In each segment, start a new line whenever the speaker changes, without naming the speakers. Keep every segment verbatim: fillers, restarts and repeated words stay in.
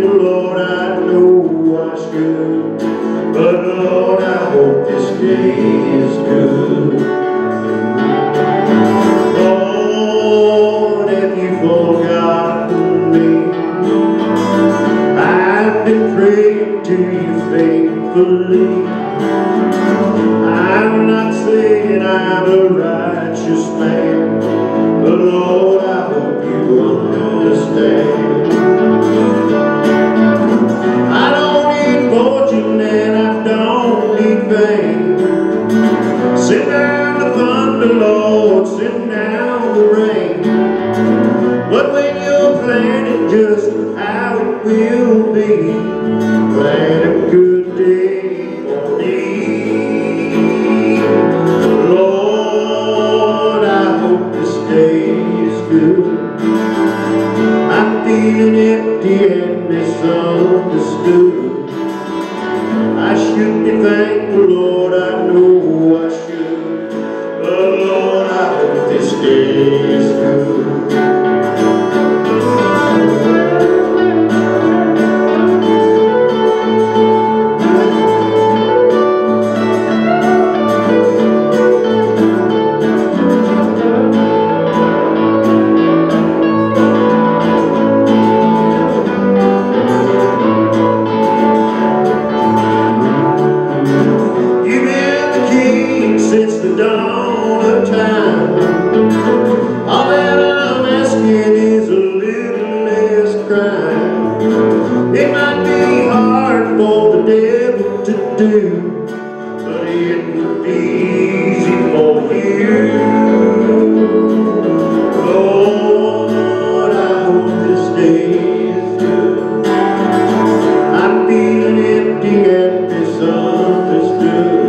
thankful, Lord, I know I should. But Lord, I hope this day is good. Lord, have you forgotten me? I've been praying to you faithfully. I'm not saying I'm a righteous man, but Lord, I hope you understand. I don't need fortune and I don't need fame. Send down the thunder, Lord, send down the rain. But when you're planning just how it will be, plan a good day for me. Lord, I hope this day is good. I'm feeling empty and misunderstood. I should be thankful, Lord, I know I should. But Lord, I hope this day is good. Since the dawn of time, all that I'm asking is a little less crime. It might be hard for the devil to do, but it would be easy for you. Lord, I hope this day is good. I'm feeling empty and misunderstood.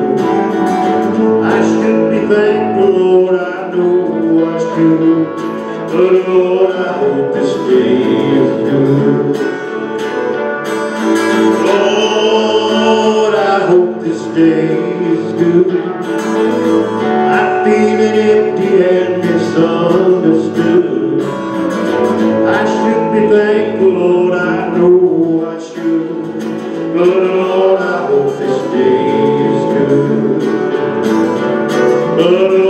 Thankful, Lord, I know I should. But Lord, I hope this day is good. Lord, I hope this day is good. I'm feeling empty and misunderstood. I should be thankful, Lord, I know I should. But Lord, I hope this day is good. But